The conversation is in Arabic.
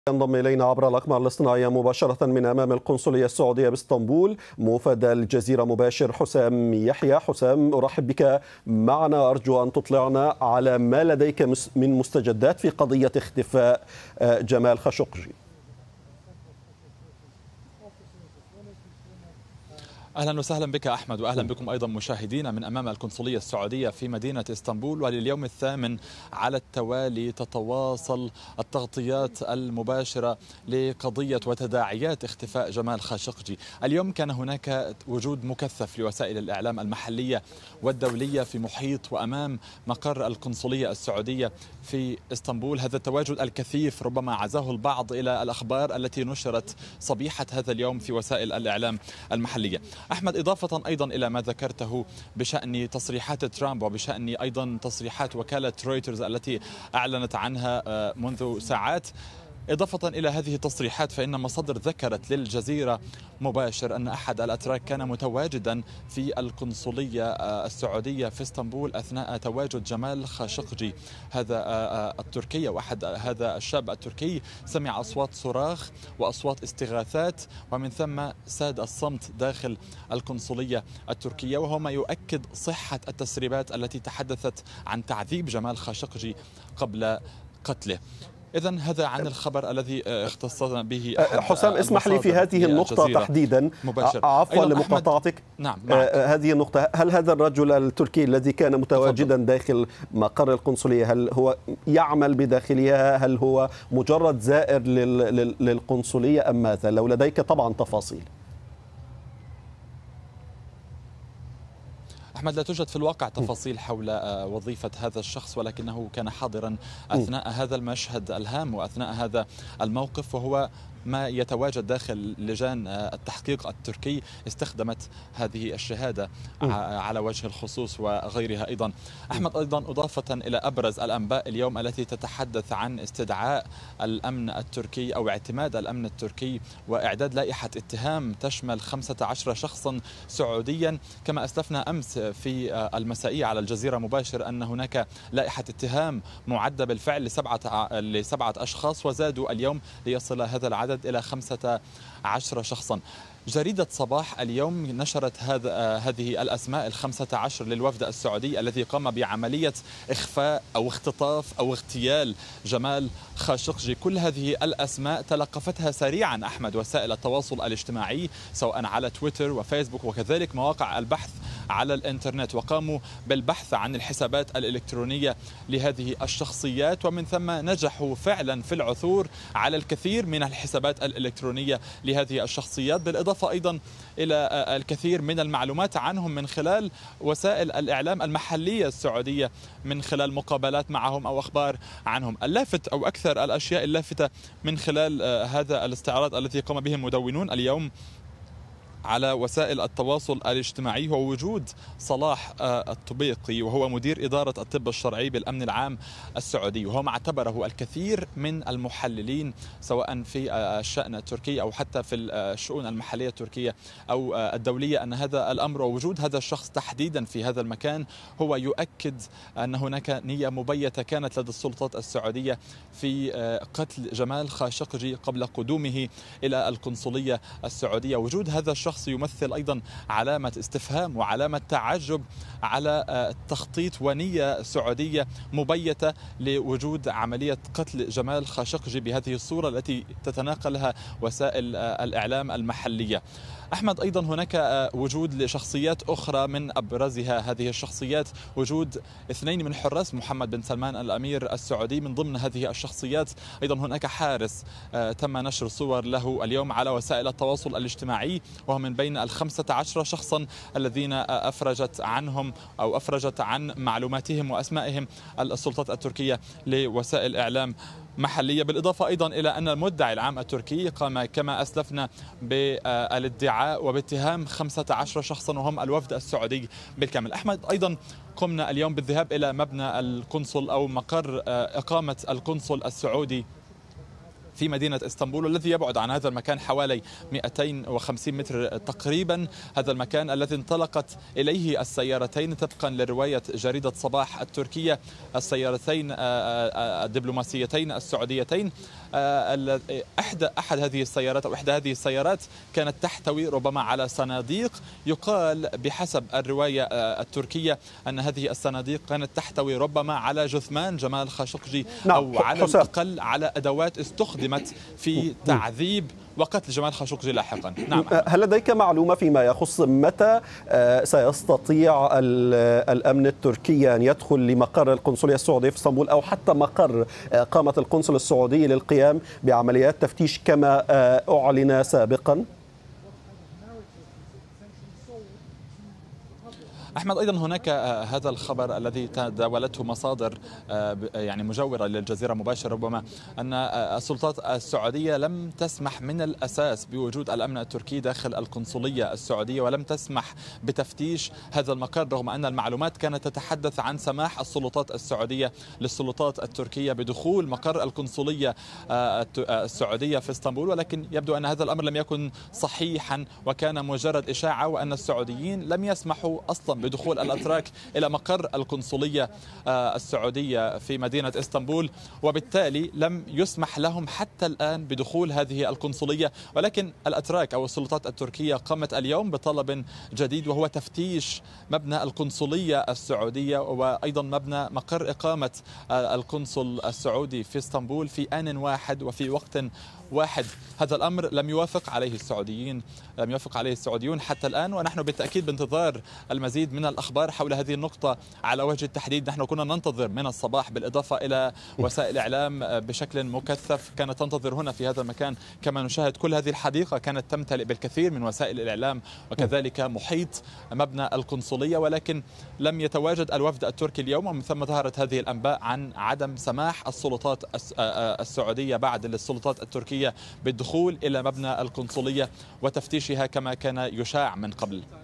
ينضم إلينا عبر الأقمار الاصطناعية مباشرة من أمام القنصلية السعودية باسطنبول موفد الجزيرة مباشر حسام يحيى. حسام، أرحب بك معنا. أرجو أن تطلعنا على ما لديك من مستجدات في قضية اختفاء جمال خاشقجي. أهلا وسهلا بك أحمد، وأهلا بكم أيضا مشاهدينا من أمام القنصلية السعودية في مدينة اسطنبول. ولليوم الثامن على التوالي تتواصل التغطيات المباشرة لقضية وتداعيات اختفاء جمال خاشقجي. اليوم كان هناك وجود مكثف لوسائل الإعلام المحلية والدولية في محيط وأمام مقر القنصلية السعودية في اسطنبول. هذا التواجد الكثيف ربما عزاه البعض إلى الأخبار التي نشرت صبيحة هذا اليوم في وسائل الإعلام المحلية. أحمد، إضافة أيضا إلى ما ذكرته بشأن تصريحات ترامب وبشأن أيضا تصريحات وكالة رويترز التي أعلنت عنها منذ ساعات، إضافة إلى هذه التصريحات فإن مصادر ذكرت للجزيرة مباشر أن أحد الأتراك كان متواجدا في القنصلية السعودية في اسطنبول أثناء تواجد جمال خاشقجي هذا التركي، وأحد هذا الشاب التركي سمع أصوات صراخ وأصوات استغاثات، ومن ثم ساد الصمت داخل القنصلية التركية، وهو ما يؤكد صحة التسريبات التي تحدثت عن تعذيب جمال خاشقجي قبل قتله. إذن هذا عن الخبر الذي اختصنا به حسام. اسمح لي في هذه النقطة تحديدا، عفوا لمقاطعتك. نعم. هذه النقطة، هل هذا الرجل التركي الذي كان متواجدا داخل مقر القنصلية هل هو يعمل بداخلها؟ هل هو مجرد زائر للقنصلية أم ماذا؟ لو لديك طبعا تفاصيل. أحمد، لا توجد في الواقع تفاصيل حول وظيفة هذا الشخص، ولكنه كان حاضرا أثناء هذا المشهد الهام وأثناء هذا الموقف، وهو ما يتواجد داخل لجان التحقيق التركي استخدمت هذه الشهادة على وجه الخصوص وغيرها أيضا. أحمد، أيضا إضافة إلى أبرز الأنباء اليوم التي تتحدث عن استدعاء الأمن التركي أو اعتماد الأمن التركي وإعداد لائحة اتهام تشمل 15 شخصا سعوديا. كما أسلفنا أمس في المسائية على الجزيرة مباشر أن هناك لائحة اتهام معدة بالفعل لسبعة أشخاص، وزادوا اليوم ليصل هذا العدد إلى 15 شخصا. جريدة صباح اليوم نشرت هذه الأسماء 15 للوفد السعودي الذي قام بعملية إخفاء أو اختطاف أو اغتيال جمال خاشقجي. كل هذه الأسماء تلقفتها سريعا أحمد وسائل التواصل الاجتماعي سواء على تويتر وفيسبوك وكذلك مواقع البحث على الإنترنت، وقاموا بالبحث عن الحسابات الإلكترونية لهذه الشخصيات، ومن ثم نجحوا فعلا في العثور على الكثير من الحسابات الإلكترونية لهذه الشخصيات، بالإضافة أيضا إلى الكثير من المعلومات عنهم من خلال وسائل الإعلام المحلية السعودية من خلال مقابلات معهم أو أخبار عنهم. اللافت أو أكثر الأشياء اللافتة من خلال هذا الاستعراض الذي قام به المدونون اليوم على وسائل التواصل الاجتماعي هو وجود صلاح الطبيقي، وهو مدير إدارة الطب الشرعي بالأمن العام السعودي، وهو ما اعتبره الكثير من المحللين سواء في الشأن التركي أو حتى في الشؤون المحلية التركية أو الدولية أن هذا الأمر ووجود هذا الشخص تحديدا في هذا المكان هو يؤكد أن هناك نية مبيتة كانت لدى السلطات السعودية في قتل جمال خاشقجي قبل قدومه إلى القنصلية السعودية. وجود هذا الشخص يمثل أيضا علامة استفهام وعلامة تعجب على تخطيط ونية سعودية مبيتة لوجود عملية قتل جمال خاشقجي بهذه الصورة التي تتناقلها وسائل الإعلام المحلية. أحمد، أيضا هناك وجود لشخصيات أخرى من أبرزها هذه الشخصيات وجود 2 من حراس محمد بن سلمان الأمير السعودي. من ضمن هذه الشخصيات أيضا هناك حارس تم نشر صور له اليوم على وسائل التواصل الاجتماعي، وهو من بين 15 شخصا الذين أفرجت عنهم أو أفرجت عن معلوماتهم وأسمائهم السلطات التركية لوسائل إعلام محلية. بالإضافة أيضا إلى أن المدعي العام التركي قام كما أسلفنا بالادعاء وباتهام 15 شخصا وهم الوفد السعودي بالكامل. أحمد، أيضا قمنا اليوم بالذهاب إلى مبنى القنصل أو مقر إقامة القنصل السعودي في مدينة اسطنبول، والذي يبعد عن هذا المكان حوالي 250 متر تقريبا. هذا المكان الذي انطلقت إليه السيارتين طبقا لرواية جريدة صباح التركية، السيارتين الدبلوماسيتين السعوديتين أحد هذه السيارات أو إحدى هذه السيارات كانت تحتوي ربما على صناديق. يقال بحسب الرواية التركية أن هذه الصناديق كانت تحتوي ربما على جثمان جمال خاشقجي أو على الأقل على أدوات استخدمت في تعذيب وقتل جمال خاشقجي لاحقا. نعم. هل لديك معلومة فيما يخص متى سيستطيع الأمن التركي أن يدخل لمقر القنصلية السعودية في اسطنبول أو حتى مقر قامة القنصل السعودي للقيام بعمليات تفتيش كما أعلن سابقا؟ أحمد، أيضا هناك هذا الخبر الذي تداولته مصادر يعني مجاورة للجزيرة مباشر ربما أن السلطات السعودية لم تسمح من الأساس بوجود الأمن التركي داخل القنصلية السعودية ولم تسمح بتفتيش هذا المقر، رغم أن المعلومات كانت تتحدث عن سماح السلطات السعودية للسلطات التركية بدخول مقر القنصلية السعودية في اسطنبول. ولكن يبدو أن هذا الأمر لم يكن صحيحا وكان مجرد إشاعة، وأن السعوديين لم يسمحوا أصلا بدخول الأتراك إلى مقر القنصلية السعودية في مدينة اسطنبول، وبالتالي لم يسمح لهم حتى الآن بدخول هذه القنصلية. ولكن الأتراك أو السلطات التركية قامت اليوم بطلب جديد، وهو تفتيش مبنى القنصلية السعودية وأيضا مبنى مقر إقامة القنصل السعودي في اسطنبول في آن واحد وفي وقت واحد. هذا الأمر لم يوافق عليه السعوديون حتى الآن، ونحن بالتأكيد بانتظار المزيد من الأخبار حول هذه النقطة على وجه التحديد. نحن كنا ننتظر من الصباح بالإضافة إلى وسائل الإعلام بشكل مكثف كانت تنتظر هنا في هذا المكان. كما نشاهد كل هذه الحديقة كانت تمتلئ بالكثير من وسائل الإعلام وكذلك محيط مبنى القنصلية، ولكن لم يتواجد الوفد التركي اليوم، ومن ثم ظهرت هذه الأنباء عن عدم سماح السلطات السعودية بعد للسلطات التركية بالدخول إلى مبنى القنصلية وتفتيشها كما كان يشاع من قبل.